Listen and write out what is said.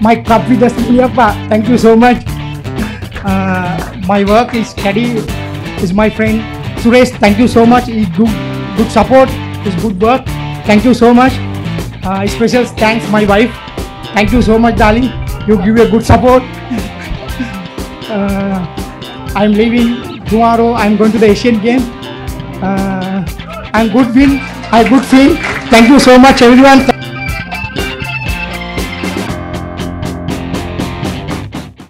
my cup with the Sipiyappa. Thank you so much. My work is caddy is my friend Suresh. Thank you so much. He good support. His good work. Thank you so much. Special thanks my wife. Thank you so much, darling. You give a good support. I'm leaving tomorrow. I'm going to the Asian game. I'm good win. I good feel. Thank you so much, everyone.